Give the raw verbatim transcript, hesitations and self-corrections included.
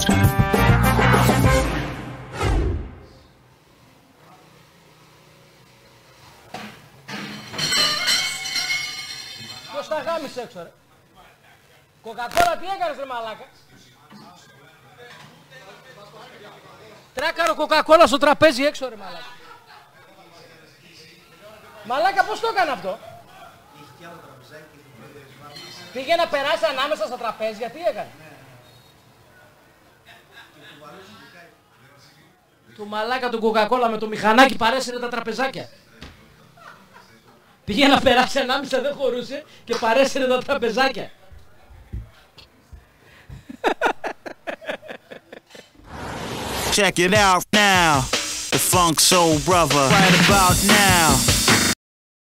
Ποιος τα γάμισε έξω ρε. Κοκακόλα τι έκανες ρε μαλάκα. Τράκαρο κοκακόλα στο τραπέζι έξω ρε μαλάκα. Μαλάκα πώς το έκανε αυτό. Πήγε να περάσει ανάμεσα στα τραπέζια, τι έκανε. Του μαλάκα του κοκακόλα με το μηχανάκι παρέσυρε τα τραπεζάκια. Πήγε να περάσει ανάμεσα, δεν χωρούσε και παρέσυρε τα τραπεζάκια. Check it out now, the Funk Soul Brother, right about now.